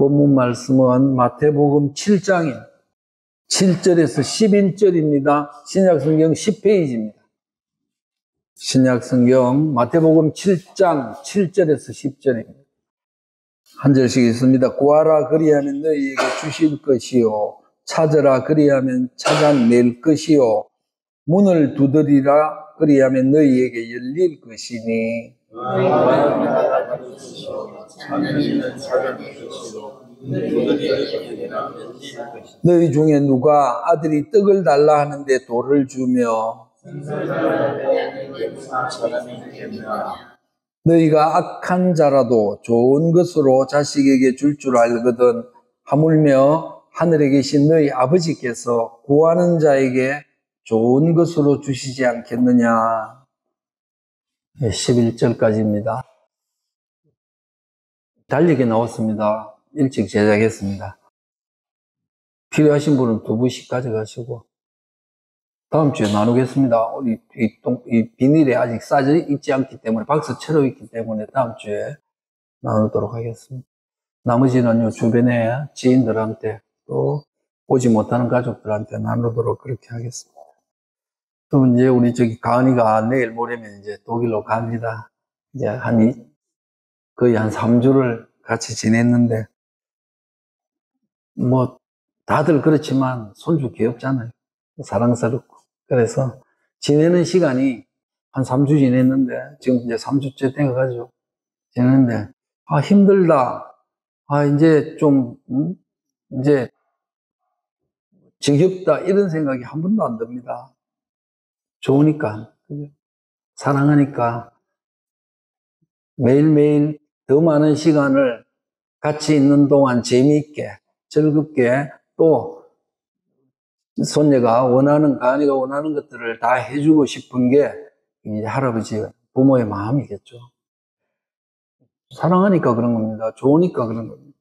본문 말씀은 마태복음 7장인 7절에서 11절입니다. 신약성경 10페이지입니다. 신약성경 마태복음 7장 7절에서 10절입니다. 한 절씩 있습니다. 구하라 그리하면 너희에게 주실 것이요, 찾으라 그리하면 찾아낼 것이요, 문을 두드리라 그리하면 너희에게 열릴 것이니 너희 중에 누가 아들이 떡을 달라 하는데 돌을 주며 너희가 악한 자라도 좋은 것으로 자식에게 줄 줄 알거든 하물며 하늘에 계신 너희 아버지께서 구하는 자에게 좋은 것으로 주시지 않겠느냐. 11절까지입니다. 달리게 나왔습니다. 일찍 제작했습니다. 필요하신 분은 2부씩 가져가시고 다음 주에 나누겠습니다. 이 비닐에 아직 싸져 있지 않기 때문에, 박스 채로 있기 때문에 다음 주에 나누도록 하겠습니다. 나머지는 주변에 지인들한테 또 오지 못하는 가족들한테 나누도록 그렇게 하겠습니다. 또 이제 우리 가은이가 내일 모레면 이제 독일로 갑니다. 이제 거의 한 3주를 같이 지냈는데, 다들 그렇지만 손주 귀엽잖아요. 사랑스럽고. 그래서 지내는 시간이 한 3주 지냈는데, 지금 이제 3주째 돼가지고 지냈는데, 힘들다. 이제 이제 지겹다. 이런 생각이 한 번도 안 듭니다. 좋으니까. 사랑하니까. 매일매일 더 많은 시간을 같이 있는 동안 재미있게, 즐겁게 또 가은이가 원하는 것들을 다 해주고 싶은 게 이제 할아버지, 부모의 마음이겠죠. 사랑하니까 그런 겁니다. 좋으니까 그런 겁니다.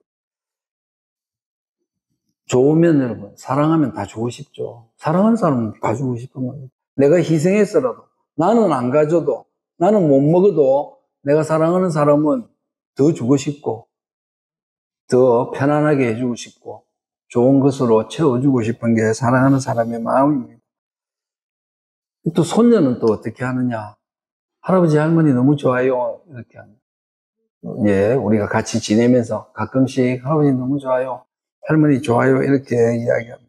좋으면 여러분, 사랑하면 다 주고 싶죠. 사랑하는 사람은 다 주고 싶은 겁니다. 내가 희생했어라도, 나는 안 가져도, 나는 못 먹어도 내가 사랑하는 사람은 더 주고 싶고, 더 편안하게 해주고 싶고, 좋은 것으로 채워주고 싶은 게 사랑하는 사람의 마음입니다. 또 손녀는 또 어떻게 하느냐. 할아버지 할머니 너무 좋아요. 이렇게 합니다. 예, 우리가 같이 지내면서 가끔씩 할아버지 너무 좋아요, 할머니 좋아요, 이렇게 이야기합니다.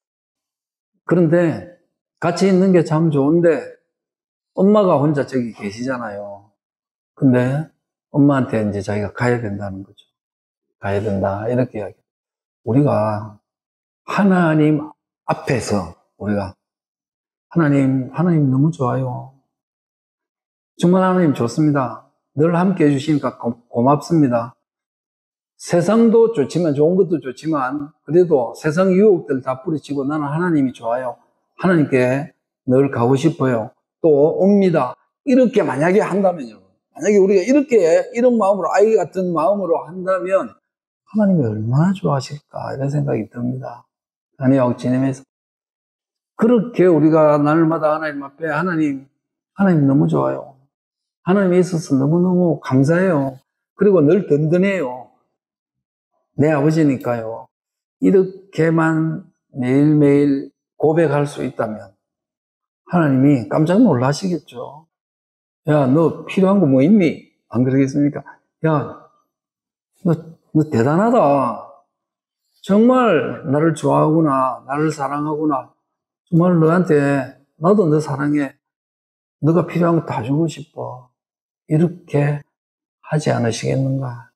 그런데 같이 있는 게 참 좋은데 엄마가 혼자 저기 계시잖아요. 근데 엄마한테 이제 자기가 가야 된다는 거죠. 가야 된다, 이렇게 이야기합니다. 우리가 하나님 앞에서 하나님 너무 좋아요. 정말 하나님 좋습니다. 늘 함께 해주시니까 고맙습니다. 세상도 좋지만, 좋은 것도 좋지만, 그래도 세상 유혹들 다 뿌리치고 나는 하나님이 좋아요. 하나님께 늘 가고 싶어요. 또 옵니다. 이렇게 만약에 한다면요. 만약에 우리가 이런 마음으로, 아이 같은 마음으로 한다면 하나님이 얼마나 좋아하실까, 이런 생각이 듭니다. 아니요, 지내면서. 그렇게 우리가 날마다 하나님 앞에 하나님 너무 좋아요. 하나님이 있어서 너무너무 감사해요. 그리고 늘 든든해요. 내 아버지니까요. 이렇게만 매일매일 고백할 수 있다면 하나님이 깜짝 놀라시겠죠. 야, 너 필요한 거 뭐 있니? 안 그러겠습니까? 야, 너 대단하다. 정말 나를 좋아하구나. 나를 사랑하구나. 정말 나도 너 사랑해. 너가 필요한 거 다 주고 싶어. 이렇게 하지 않으시겠는가?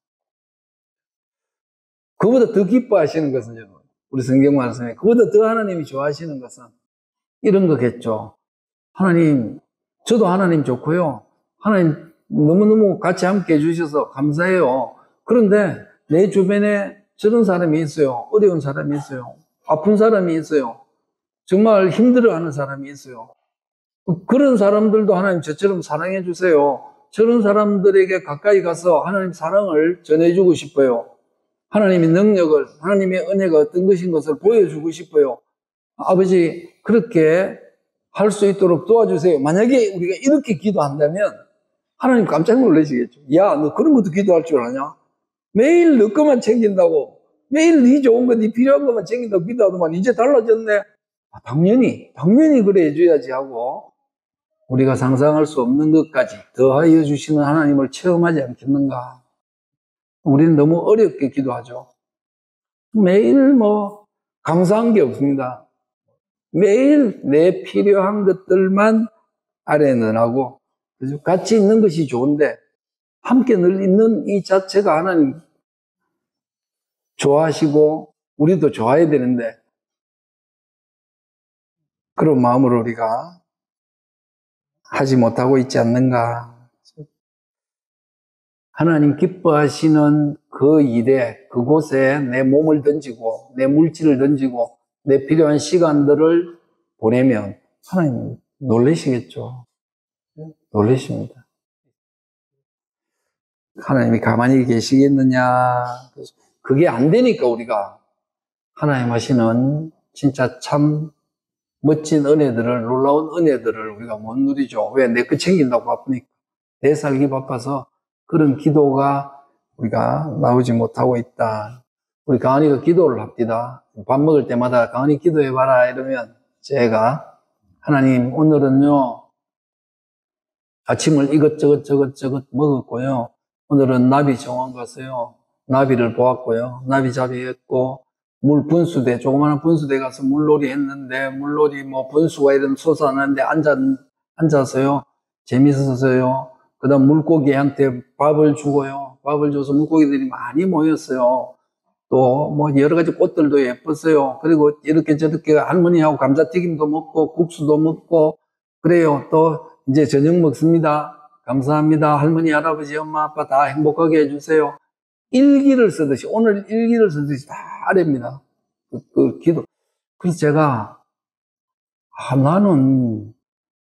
그보다 더 기뻐하시는 것은, 우리 성경 말씀에 그보다 더 하나님이 좋아하시는 것은 이런 거겠죠. 하나님, 저도 하나님 좋고요. 하나님 너무너무 같이 함께 해주셔서 감사해요. 그런데 내 주변에 저런 사람이 있어요. 어려운 사람이 있어요. 아픈 사람이 있어요. 정말 힘들어하는 사람이 있어요. 그런 사람들도 하나님 저처럼 사랑해 주세요. 저런 사람들에게 가까이 가서 하나님 사랑을 전해주고 싶어요. 하나님의 능력을, 하나님의 은혜가 어떤 것인 것을 보여주고 싶어요. 아버지, 그렇게 할 수 있도록 도와주세요. 만약에 우리가 이렇게 기도한다면 하나님 깜짝 놀라시겠죠. 야, 너 그런 것도 기도할 줄 아냐? 매일 너 것만 챙긴다고 매일 네 좋은 거, 네 필요한 것만 챙긴다고 기도하더만 이제 달라졌네. 당연히 그래 해줘야지 하고 우리가 상상할 수 없는 것까지 더하여 주시는 하나님을 체험하지 않겠는가. 우리는 너무 어렵게 기도하죠. 매일 감사한 게 없습니다. 매일 내 필요한 것들만 아래는 하고 같이 있는 것이 좋은데 함께 늘 있는 이 자체가 하나님 좋아하시고 우리도 좋아해야 되는데 그런 마음으로 우리가 하지 못하고 있지 않는가. 하나님 기뻐하시는 그 일에 그곳에 내 몸을 던지고 내 물질을 던지고 내 필요한 시간들을 보내면 하나님 놀라시겠죠. 놀라십니다. 하나님이 가만히 계시겠느냐. 그게 안 되니까 우리가 하나님 하시는 진짜 참 멋진 은혜들을, 놀라운 은혜들을 우리가 못 누리죠. 왜? 내 거 챙긴다고 바쁘니까. 내 살기 바빠서 그런 기도가 우리가 나오지 못하고 있다. 우리 가은이가 기도를 합디다. 밥 먹을 때마다 가은이 기도해봐라 이러면 제가 하나님 오늘은요 아침을 이것저것 먹었고요. 오늘은 나비 정원 가서요. 나비를 보았고요. 나비잡이 했고 물 분수대, 조그마한 분수대 가서 물놀이 했는데 물놀이 분수가 이런 솟아나는데 앉아서요. 재밌었어요. 그 다음 물고기한테 밥을 주고요. 밥을 줘서 물고기들이 많이 모였어요. 또 여러 가지 꽃들도 예뻤어요. 그리고 이렇게 저렇게 할머니하고 감자튀김도 먹고 국수도 먹고 그래요. 또 이제 저녁 먹습니다. 감사합니다. 할머니, 할아버지, 엄마, 아빠 다 행복하게 해주세요. 일기를 쓰듯이 오늘 일기를 쓰듯이 다 아랍니다. 그 기도. 그래서 제가 나는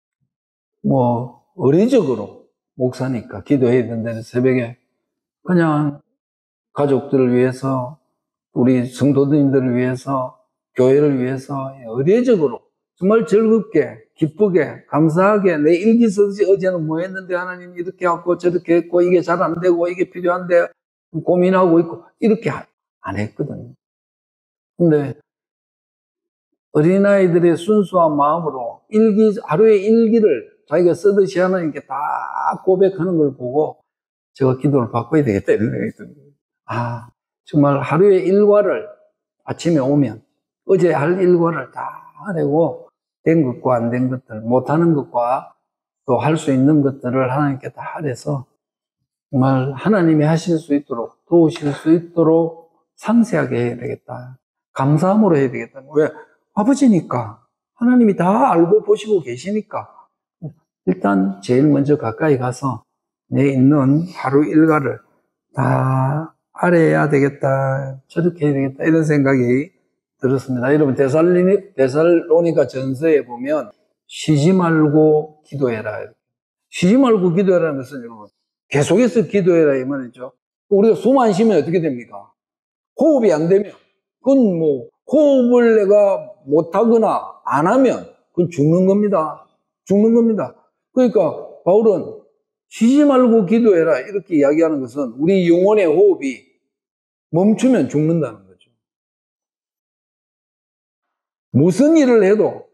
의례적으로 목사니까 기도해야 된다는 새벽에 그냥 가족들을 위해서 우리 성도님들을 위해서 교회를 위해서 의례적으로 정말 즐겁게 기쁘게 감사하게 내 일기 쓰듯이 어제는 뭐 했는데 하나님 이렇게 하고 저렇게 했고 이게 잘 안 되고 이게 필요한데 고민하고 있고 이렇게 안 했거든요. 근데 어린아이들의 순수한 마음으로 하루의 일기를 자기가 쓰듯이 하나님께 다 고백하는 걸 보고 제가 기도를 바꿔야 되겠다 이런 생각이 듭니다. 정말 하루의 일과를 아침에 오면 어제 할 일과를 다 하려고 된 것과 안 된 것들, 못하는 것과 또 할 수 있는 것들을 하나님께 다 하래서 정말 하나님이 하실 수 있도록 도우실 수 있도록 상세하게 해야 되겠다. 감사함으로 해야 되겠다. 왜? 아버지니까. 하나님이 다 알고 보시고 계시니까. 일단 제일 먼저 가까이 가서 내 있는 하루 일과를 다 알아야 되겠다. 저렇게 해야 되겠다. 이런 생각이 들었습니다. 여러분 데살로니가 전서에 보면 쉬지 말고 기도해라. 쉬지 말고 기도해라는 것은 여러분 계속해서 기도해라 이 말이죠. 우리가 숨 안 쉬면 어떻게 됩니까? 호흡이 안 되면 그건 호흡을 내가 못하거나 안 하면 그건 죽는 겁니다. 죽는 겁니다. 그러니까 바울은 쉬지 말고 기도해라 이렇게 이야기하는 것은 우리 영혼의 호흡이 멈추면 죽는다는 거죠. 무슨 일을 해도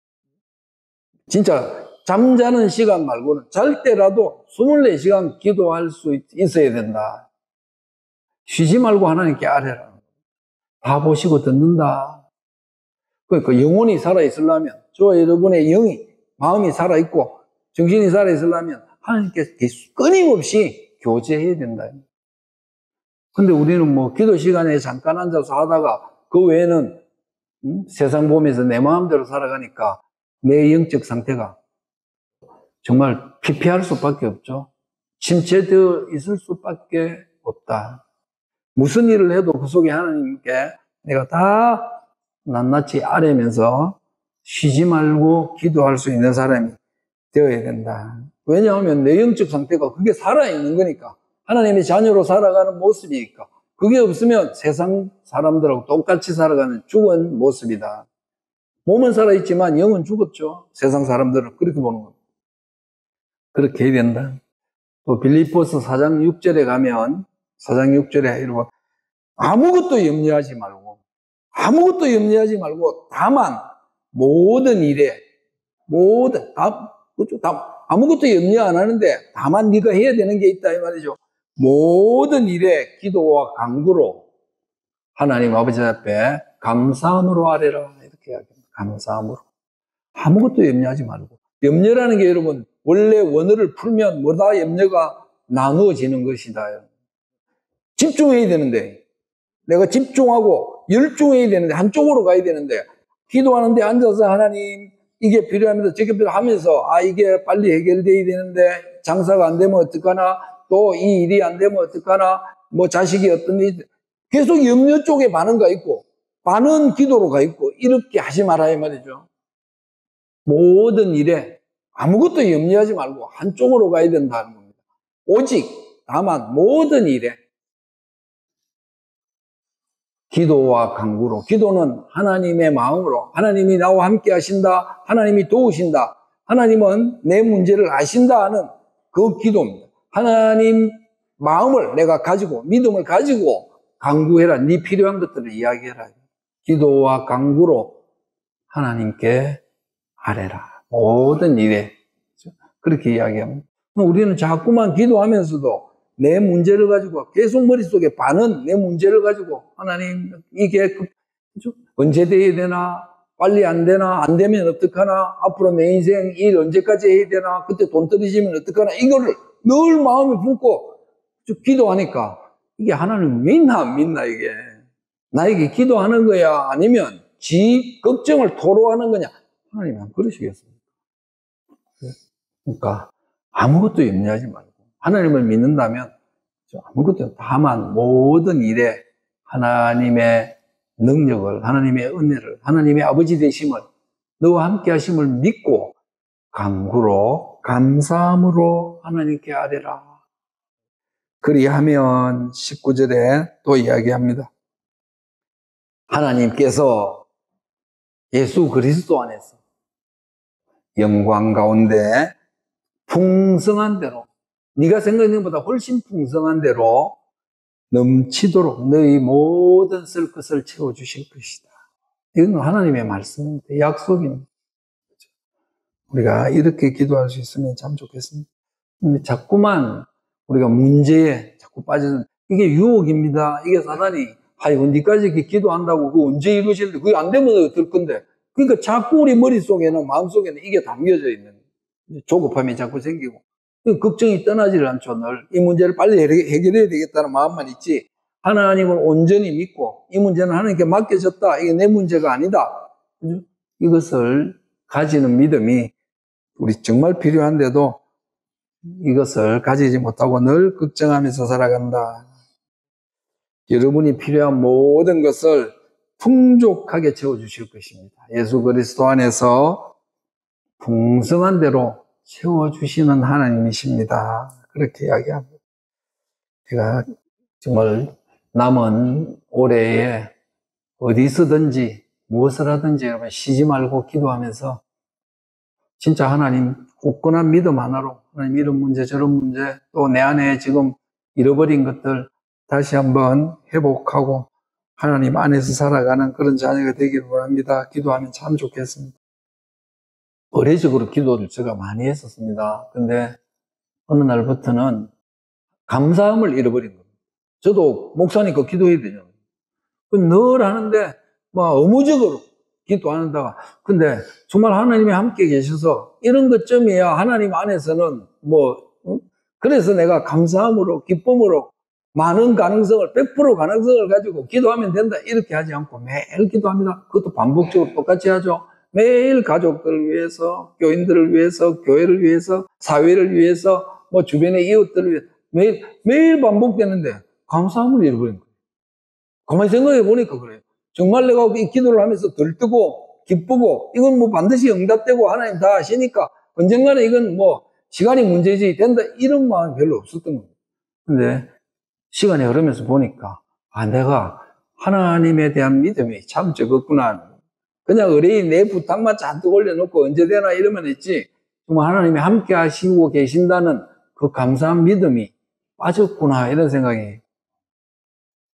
진짜 잠자는 시간 말고는 잘 때라도 24시간 기도할 수 있어야 된다. 쉬지 말고 하나님께 아뢰라. 다 보시고 듣는다. 그러니까 영혼이 살아있으려면 저와 여러분의 마음이 살아있고 정신이 살아있으려면 하나님께 끊임없이 교제해야 된다. 근데 우리는 기도 시간에 잠깐 앉아서 하다가 그 외에는 세상 보면서 내 마음대로 살아가니까 내 영적 상태가 정말 피폐할 수밖에 없죠. 침체되어 있을 수밖에 없다. 무슨 일을 해도 그 속에 하나님께 내가 다 낱낱이 아뢰면서 쉬지 말고 기도할 수 있는 사람이 되어야 된다. 왜냐하면 내 영적 상태가 그게 살아있는 거니까. 하나님의 자녀로 살아가는 모습이니까. 그게 없으면 세상 사람들하고 똑같이 살아가는 죽은 모습이다. 몸은 살아있지만 영은 죽었죠. 세상 사람들은 그렇게 보는 겁니다. 그렇게 해야 된다. 또 빌립보서 4장 6절에 가면 4장 6절에 여러분 아무것도 염려하지 말고, 아무것도 염려하지 말고, 다만, 모든 일에, 아무것도 염려 안 하는데, 다만 네가 해야 되는 게 있다, 이 말이죠. 모든 일에 기도와 간구로 하나님 아버지 앞에 감사함으로 아뢰라. 이렇게 이야기합니다. 감사함으로. 아무것도 염려하지 말고. 염려라는 게 여러분, 원래 원어를 풀면 뭐다 염려가 나누어지는 것이다. 집중해야 되는데, 내가 집중하고 열중해야 되는데, 한쪽으로 가야 되는데, 기도하는데 앉아서 하나님, 이게 필요합니다. 저게 필요하면서, 이게 빨리 해결돼야 되는데, 장사가 안 되면 어떡하나, 또 이 일이 안 되면 어떡하나, 뭐 자식이 어떤 일, 계속 염려 쪽에 반은 가 있고, 반은 기도로 가 있고, 이렇게 하지 말아야 말이죠. 모든 일에 아무것도 염려하지 말고 한쪽으로 가야 된다는 겁니다. 오직, 다만 모든 일에 기도와 간구로, 기도는 하나님의 마음으로, 하나님이 나와 함께 하신다, 하나님이 도우신다, 하나님은 내 문제를 아신다 하는 그 기도입니다. 하나님 마음을 내가 가지고, 믿음을 가지고 간구해라. 네 필요한 것들을 이야기해라. 기도와 간구로 하나님께 아뢰라. 모든 일에. 그렇게 이야기합니다. 우리는 자꾸만 기도하면서도 내 문제를 가지고 계속 머릿속에 반은 내 문제를 가지고 하나님 이게 언제 돼야 되나, 빨리 안 되나, 안 되면 어떡하나, 앞으로 내 인생 일 언제까지 해야 되나, 그때 돈 떨어지면 어떡하나, 이거를 늘 마음에 품고 기도하니까 이게 하나님 믿나 안 믿나, 이게 나에게 기도하는 거야 아니면 지 걱정을 토로하는 거냐, 하나님 안 그러시겠습니까? 그러니까 아무것도 염려하지 말고 하나님을 믿는다면 아무것도, 다만 모든 일에 하나님의 능력을, 하나님의 은혜를, 하나님의 아버지 되심을, 너와 함께 하심을 믿고 간구로, 감사함으로 하나님께 아뢰라. 그리하면 19절에 또 이야기합니다. 하나님께서 예수 그리스도 안에서 영광 가운데 풍성한 대로, 네가 생각하는 것보다 훨씬 풍성한 대로 넘치도록 너희 모든 쓸 것을 채워주실 것이다. 이건 하나님의 말씀입니다. 약속입니다. 우리가 이렇게 기도할 수 있으면 참 좋겠습니다. 근데 자꾸만 우리가 문제에 자꾸 빠지는, 이게 유혹입니다. 이게 사단이, 아이고, 니까지 이렇게 기도한다고 그거 언제 이루실래? 그게 안 되면 어떨 건데. 그러니까 자꾸 우리 머릿속에는, 마음속에는 이게 담겨져 있는, 조급함이 자꾸 생기고, 걱정이 떠나지를 않죠. 늘 이 문제를 빨리 해결해야 되겠다는 마음만 있지, 하나님을 온전히 믿고 이 문제는 하나님께 맡겨졌다, 이게 내 문제가 아니다, 이것을 가지는 믿음이 우리 정말 필요한데도 이것을 가지지 못하고 늘 걱정하면서 살아간다. 여러분이 필요한 모든 것을 풍족하게 채워주실 것입니다. 예수 그리스도 안에서 풍성한 대로 채워주시는 하나님이십니다. 그렇게 이야기합니다. 제가 정말 남은 올해에 어디서든지 무엇을 하든지 여러분 쉬지 말고 기도하면서 진짜 하나님 굳건한 믿음 하나로, 하나님 이런 문제 저런 문제, 또 내 안에 지금 잃어버린 것들 다시 한번 회복하고 하나님 안에서 살아가는 그런 자녀가 되기를 원합니다. 기도하면 참 좋겠습니다. 의례적으로 기도를 제가 많이 했었습니다. 근데 어느 날부터는 감사함을 잃어버린 겁니다. 저도 목사니까 기도해야 되죠. 늘 하는데 막 의무적으로 기도하는다가, 근데 정말 하나님이 함께 계셔서 이런 것쯤이야 하나님 안에서는 그래서 내가 감사함으로, 기쁨으로 많은 가능성을, 100% 가능성을 가지고 기도하면 된다, 이렇게 하지 않고 매일 기도합니다. 그것도 반복적으로 똑같이 하죠. 매일 가족들을 위해서, 교인들을 위해서, 교회를 위해서, 사회를 위해서, 주변의 이웃들을 위해서 매일 반복되는데 감사함을 잃어버린 거예요. 가만히 생각해 보니까 그래요. 정말 내가 이 기도를 하면서 들뜨고 기쁘고 이건 반드시 응답되고 하나님 다 하시니까 언젠가는 이건 시간이 문제지 된다, 이런 마음이 별로 없었던 거예요. 근데 시간이 흐르면서 보니까 내가 하나님에 대한 믿음이 참 적었구나. 그냥 의뢰인 내 부탁만 잔뜩 올려놓고 언제 되나 이러면 했지, 정말 하나님이 함께 하시고 계신다는 그 감사한 믿음이 빠졌구나, 이런 생각이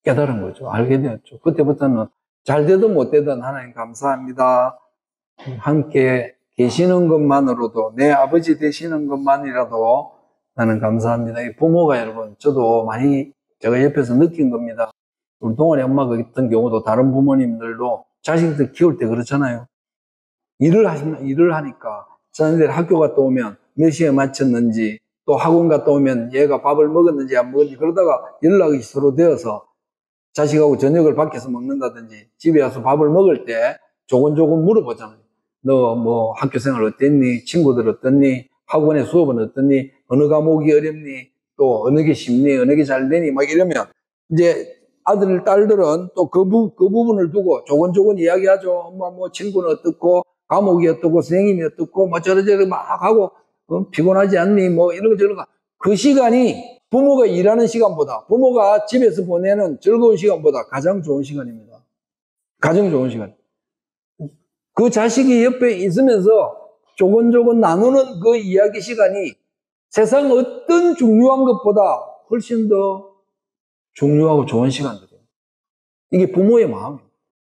깨달은 거죠. 알게 되었죠. 그때부터는 잘 되든 못 되든 하나님 감사합니다. 함께 계시는 것만으로도, 내 아버지 되시는 것만이라도 나는 감사합니다. 이 부모가 여러분, 저도 많이 제가 옆에서 느낀 겁니다. 우리 동아리 엄마 같은 경우도 다른 부모님들도 자식들 키울 때 그렇잖아요. 일을 하니까 자녀들 학교 갔다 오면 몇 시에 마쳤는지, 또 학원 갔다 오면 얘가 밥을 먹었는지 안 먹었는지, 그러다가 연락이 서로 되어서 자식하고 저녁을 밖에서 먹는다든지 집에 와서 밥을 먹을 때 조곤조곤 물어보잖아요. 너 뭐 학교 생활 어땠니? 친구들 어떻니? 학원의 수업은 어떻니? 어느 과목이 어렵니? 또 어느 게 쉽니? 어느 게 잘 되니? 막 이러면 이제 아들, 딸들은 또 그 부분을 두고 조곤조곤 이야기하죠. 엄마 뭐 친구는 어떻고, 과목이 어떻고, 선생님이 어떻고, 뭐 저러저러 막 하고, 피곤하지 않니? 뭐 이런 거 저런 거. 그 시간이 부모가 일하는 시간보다, 부모가 집에서 보내는 즐거운 시간보다 가장 좋은 시간입니다. 가장 좋은 시간. 그 자식이 옆에 있으면서 조곤조곤 나누는 그 이야기 시간이 세상 어떤 중요한 것보다 훨씬 더 중요하고 좋은 시간들이에요. 이게 부모의 마음이에요.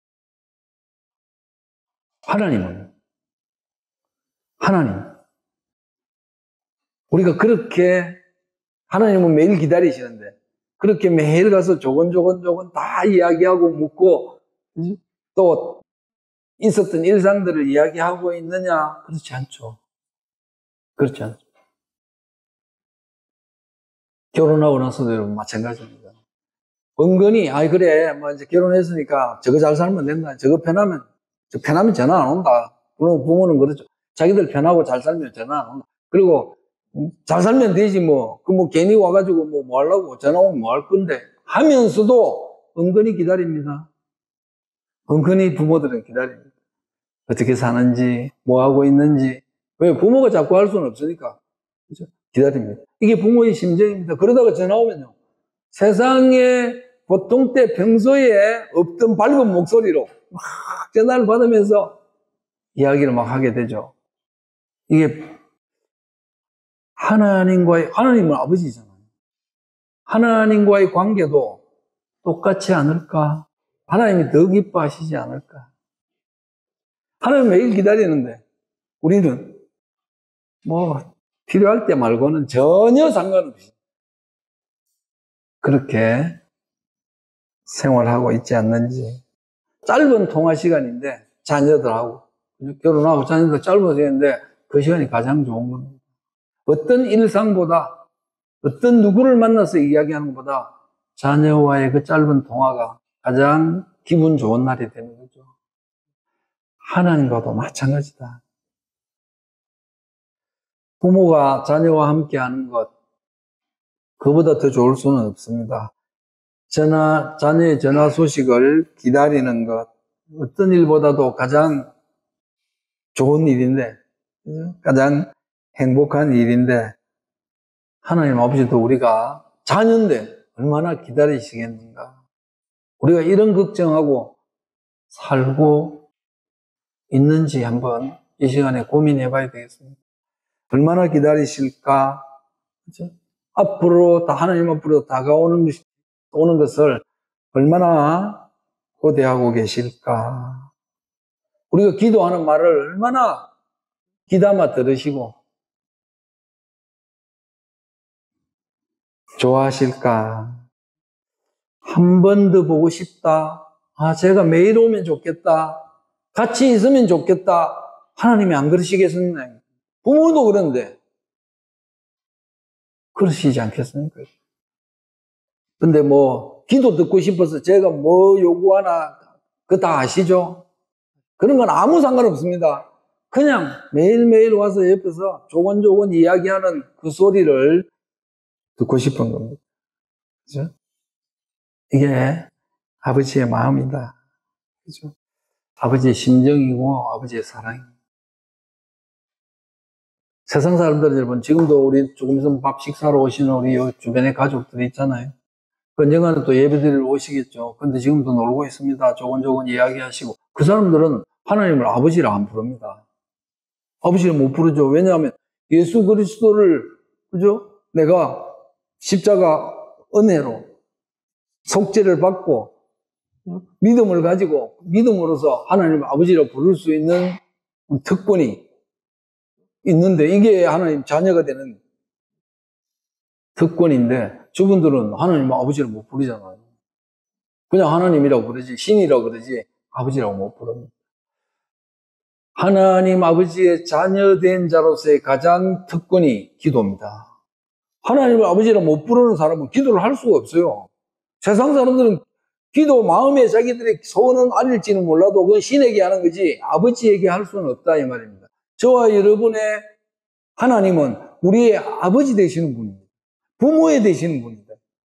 하나님. 우리가 그렇게, 하나님은 매일 기다리시는데, 그렇게 매일 가서 조곤조곤 다 이야기하고 묻고, 또 있었던 일상들을 이야기하고 있느냐? 그렇지 않죠. 그렇지 않죠. 결혼하고 나서도 여러분 마찬가지입니다. 은근히, 그래, 뭐 이제 결혼했으니까 저거 잘 살면 된다. 저거 편하면 전화 안 온다. 물론 부모는 그렇죠. 자기들 편하고 잘 살면 전화 안 온다. 그리고 잘 살면 되지 뭐. 괜히 와가지고 뭐 하려고 전화 오면 뭐 할 건데. 하면서도 은근히 기다립니다. 은근히 부모들은 기다립니다. 어떻게 사는지, 뭐 하고 있는지. 왜? 부모가 자꾸 할 수는 없으니까. 그죠? 기다립니다. 이게 부모의 심정입니다. 그러다가 전화 오면요. 세상에 보통 때 평소에 없던 밝은 목소리로 막 전화를 받으면서 이야기를 막 하게 되죠. 이게 하나님은 아버지잖아요. 하나님과의 관계도 똑같지 않을까? 하나님이 더 기뻐하시지 않을까? 하나님 매일 기다리는데 우리는 뭐 필요할 때 말고는 전혀 상관없이 그렇게 생활하고 있지 않는지. 짧은 통화 시간인데 자녀들하고 결혼하고 자녀들 짧은 시간인데 그 시간이 가장 좋은 겁니다. 어떤 일상보다, 어떤 누구를 만나서 이야기하는 것보다 자녀와의 그 짧은 통화가 가장 기분 좋은 날이 되는 거죠. 하나님과도 마찬가지다. 부모가 자녀와 함께 하는 것, 그보다 더 좋을 수는 없습니다. 자녀의 전화 소식을 기다리는 것, 어떤 일보다도 가장 좋은 일인데, 가장 행복한 일인데, 하나님 아버지도 우리가 자녀인데 얼마나 기다리시겠는가. 우리가 이런 걱정하고 살고 있는지 한번 이 시간에 고민해 봐야 되겠습니다. 얼마나 기다리실까? 그렇죠? 하나님 앞으로 다가오는 것을 얼마나 고대하고 계실까? 우리가 기도하는 말을 얼마나 귀담아 들으시고 좋아하실까? 한 번 더 보고 싶다. 제가 매일 오면 좋겠다. 같이 있으면 좋겠다. 하나님이 안 그러시겠었나요? 부모도 그런데 그러시지 않겠습니까? 근데 기도 듣고 싶어서 제가 뭐 요구하나 그거 다 아시죠? 그런 건 아무 상관없습니다. 그냥 매일매일 와서 옆에서 조곤조곤 이야기하는 그 소리를 듣고 싶은 겁니다. 그죠? 이게 아버지의 마음이다. 그죠? 아버지의 심정이고 아버지의 사랑입니다. 세상 사람들 여러분, 지금도 우리 조금 있으면 밥 식사로 오시는 우리 주변에 가족들이 있잖아요. 언젠가는 또 예배드리러 오시겠죠. 근데 지금도 놀고 있습니다. 조곤조곤 이야기하시고. 그 사람들은 하나님을 아버지라 안 부릅니다. 아버지를 못 부르죠. 왜냐하면 예수 그리스도를, 그죠? 내가 십자가 은혜로 속죄를 받고 믿음을 가지고 믿음으로서 하나님 아버지로 부를 수 있는 특권이 있는데 이게 하나님 자녀가 되는 특권인데 저분들은 하나님 아버지를 못 부르잖아요. 그냥 하나님이라고 부르지 신이라고 그러지 아버지라고 못 부릅니다. 하나님 아버지의 자녀된 자로서의 가장 특권이 기도입니다. 하나님을 아버지라 못 부르는 사람은 기도를 할 수가 없어요. 세상 사람들은 기도 마음에 자기들의 소원은 아닐지는 몰라도 그건 신에게 하는 거지 아버지에게 할 수는 없다 이 말입니다. 저와 여러분의 하나님은 우리의 아버지 되시는 분입니다. 부모에 되시는 분입니다.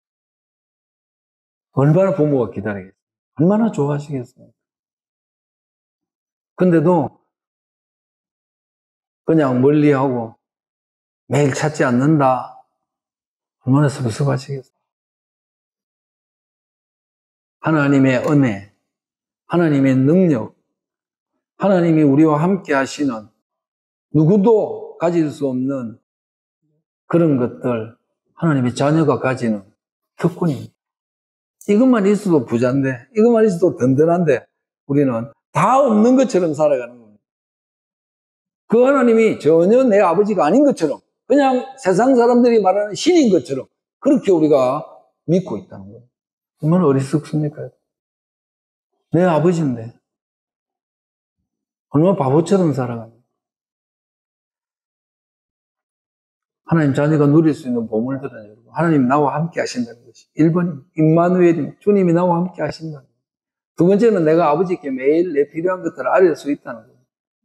얼마나 부모가 기다리겠어요? 얼마나 좋아하시겠어요? 근데도 그냥 멀리하고 매일 찾지 않는다. 얼마나 섭섭하시겠어요? 하나님의 은혜, 하나님의 능력, 하나님이 우리와 함께 하시는 누구도 가질 수 없는 그런 것들, 하나님의 자녀가 가지는 특권입니다. 이것만 있어도 부자인데, 이것만 있어도 든든한데, 우리는 다 없는 것처럼 살아가는 겁니다. 그 하나님이 전혀 내 아버지가 아닌 것처럼, 그냥 세상 사람들이 말하는 신인 것처럼, 그렇게 우리가 믿고 있다는 거예요. 얼마나 어리석습니까? 내 아버지인데, 얼마나 바보처럼 살아갑니다. 하나님 자녀가 누릴 수 있는 보물들은 여러분, 하나님 나와 함께 하신다는 것이 1번입니다. 임마누엘입니다. 주님이 나와 함께 하신다는 거예요. 두 번째는 내가 아버지께 매일 내 필요한 것들을 알릴 수 있다는 거예요.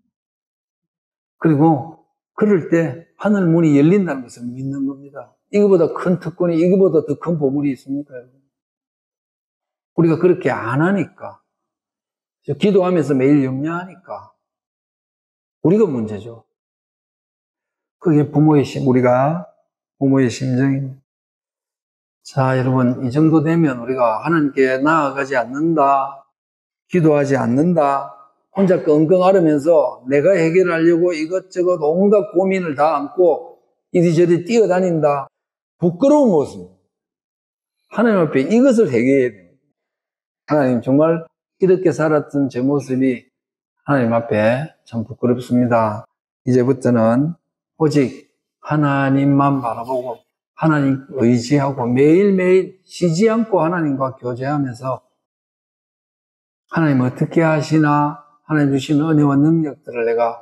그리고 그럴 때 하늘 문이 열린다는 것을 믿는 겁니다. 이거보다 큰 특권이, 이거보다 더 큰 보물이 있습니까? 여러분? 우리가 그렇게 안 하니까, 기도하면서 매일 염려하니까 우리가 문제죠. 그게 우리가 부모의 심정입니다. 자, 여러분, 이 정도 되면 우리가 하나님께 나아가지 않는다, 기도하지 않는다, 혼자 끙끙 앓으면서 내가 해결하려고 이것저것 온갖 고민을 다 안고 이리저리 뛰어다닌다. 부끄러운 모습. 하나님 앞에 이것을 해결해야 됩니다. 하나님, 정말 이렇게 살았던 제 모습이 하나님 앞에 참 부끄럽습니다. 이제부터는 오직 하나님만 바라보고 하나님 의지하고 매일매일 쉬지 않고 하나님과 교제하면서 하나님 어떻게 하시나 하나님 주시는 은혜와 능력들을 내가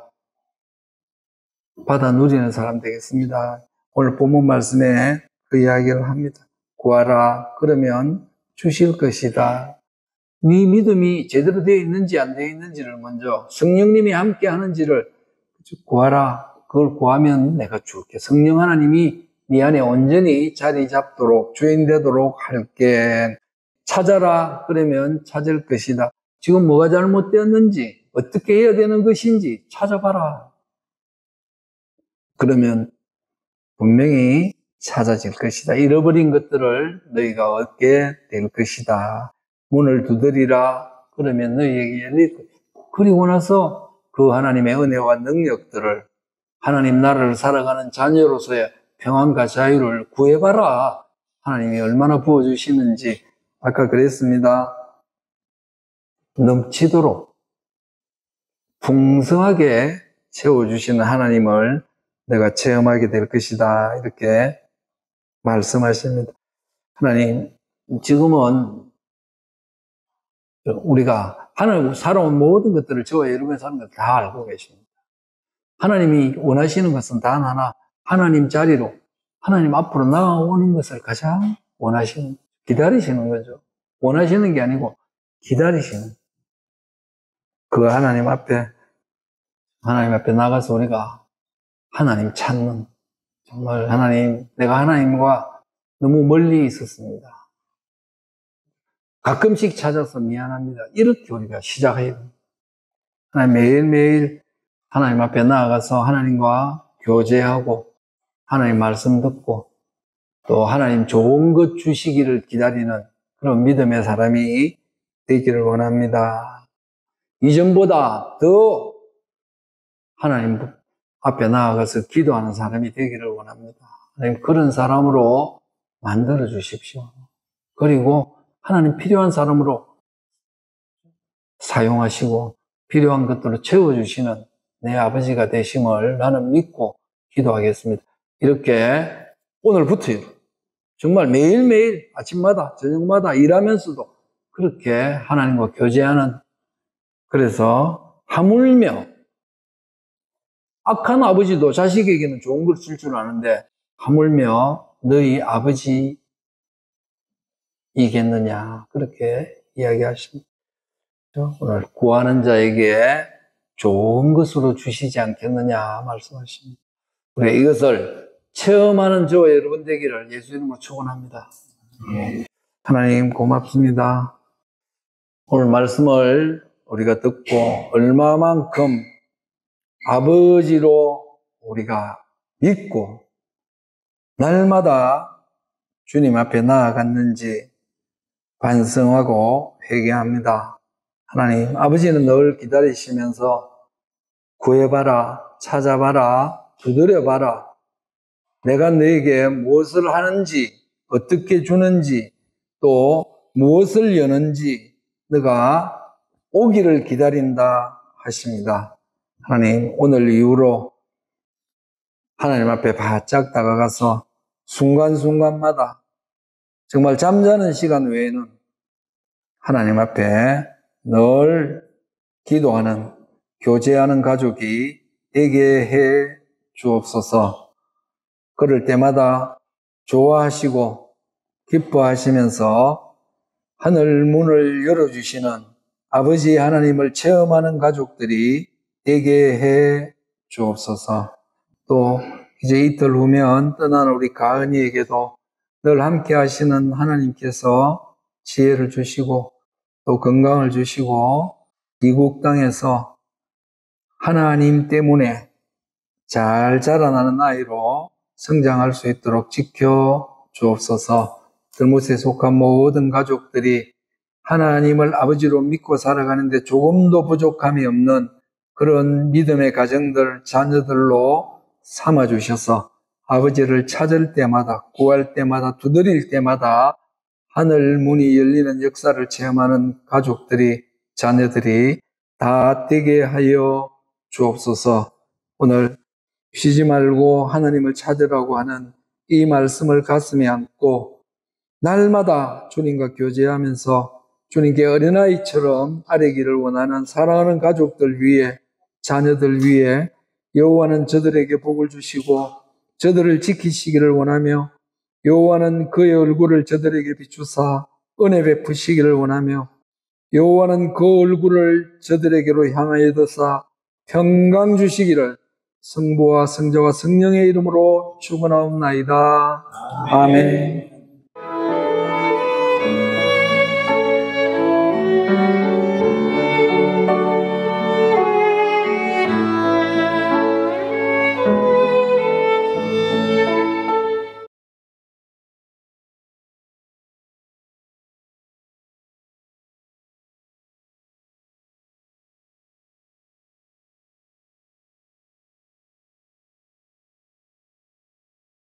받아 누리는 사람 되겠습니다. 오늘 본문 말씀에 그 이야기를 합니다. 구하라 그러면 주실 것이다. 네 믿음이 제대로 되어 있는지 안 되어 있는지를 먼저 성령님이 함께 하는지를 구하라. 그걸 구하면 내가 줄게. 성령 하나님이 네 안에 온전히 자리 잡도록 주인 되도록 할게. 찾아라 그러면 찾을 것이다. 지금 뭐가 잘못되었는지 어떻게 해야 되는 것인지 찾아봐라. 그러면 분명히 찾아질 것이다. 잃어버린 것들을 너희가 얻게 될 것이다. 문을 두드리라 그러면 너희에게 열릴 것이다. 그리고 나서 그 하나님의 은혜와 능력들을 하나님 나라를 살아가는 자녀로서의 평안과 자유를 구해봐라. 하나님이 얼마나 부어주시는지 아까 그랬습니다. 넘치도록 풍성하게 채워주시는 하나님을 내가 체험하게 될 것이다. 이렇게 말씀하십니다. 하나님, 지금은 우리가 하나님 살아온 모든 것들을 저와 여러분의 삶을 다 알고 계십니다. 하나님이 원하시는 것은 단 하나, 하나님 자리로, 하나님 앞으로 나아오는 것을 가장 기다리시는 거죠. 원하시는 게 아니고 기다리시는. 그 하나님 앞에 나가서 우리가 하나님 찾는, 정말 내가 하나님과 너무 멀리 있었습니다. 가끔씩 찾아서 미안합니다. 이렇게 우리가 시작해야 됩니다. 하나님 매일매일 하나님 앞에 나아가서 하나님과 교제하고 하나님 말씀 듣고 또 하나님 좋은 것 주시기를 기다리는 그런 믿음의 사람이 되기를 원합니다. 이전보다 더 하나님 앞에 나아가서 기도하는 사람이 되기를 원합니다. 하나님 그런 사람으로 만들어 주십시오. 그리고 하나님 필요한 사람으로 사용하시고 필요한 것들을 채워주시는 내 아버지가 되심을 나는 믿고 기도하겠습니다. 이렇게 오늘부터요. 정말 매일매일 아침마다 저녁마다 일하면서도 그렇게 하나님과 교제하는, 그래서 하물며 악한 아버지도 자식에게는 좋은 걸 줄 줄 아는데 하물며 너희 아버지이겠느냐 그렇게 이야기하십니다. 오늘 구하는 자에게 좋은 것으로 주시지 않겠느냐 말씀하십니다. 우리가 이것을 체험하는 저와 여러분 되기를 예수 이름으로 축원합니다. 하나님 고맙습니다. 오늘 말씀을 우리가 듣고 얼마만큼 아버지로 우리가 믿고 날마다 주님 앞에 나아갔는지 반성하고 회개합니다. 하나님, 아버지는 늘 기다리시면서 구해봐라, 찾아봐라, 두드려봐라. 내가 너에게 무엇을 하는지, 어떻게 주는지, 또 무엇을 여는지 너가 오기를 기다린다 하십니다. 하나님, 오늘 이후로 하나님 앞에 바짝 다가가서 순간순간마다 정말 잠자는 시간 외에는 하나님 앞에 늘 기도하는, 교제하는 가족이 되게 해 주옵소서. 그럴 때마다 좋아하시고 기뻐하시면서 하늘 문을 열어주시는 아버지 하나님을 체험하는 가족들이 되게 해 주옵소서. 또 이제 이틀 후면 떠나는 우리 가은이에게도 늘 함께 하시는 하나님께서 지혜를 주시고 또 건강을 주시고 이국 땅에서 하나님 때문에 잘 자라나는 아이로 성장할 수 있도록 지켜 주옵소서. 들못에 속한 모든 가족들이 하나님을 아버지로 믿고 살아가는데 조금도 부족함이 없는 그런 믿음의 가정들, 자녀들로 삼아주셔서 아버지를 찾을 때마다, 구할 때마다, 두드릴 때마다 하늘 문이 열리는 역사를 체험하는 가족들이, 자녀들이 다 되게 하여 주옵소서. 오늘 쉬지 말고 하나님을 찾으라고 하는 이 말씀을 가슴에 안고 날마다 주님과 교제하면서 주님께 어린아이처럼 아뢰기를 원하는 사랑하는 가족들 위해, 자녀들 위해 여호와는 저들에게 복을 주시고 저들을 지키시기를 원하며 여호와는 그의 얼굴을 저들에게 비추사 은혜 베푸시기를 원하며 여호와는 그 얼굴을 저들에게로 향하여 드사 평강 주시기를 성부와 성자와 성령의 이름으로 축원하옵나이다. 아멘.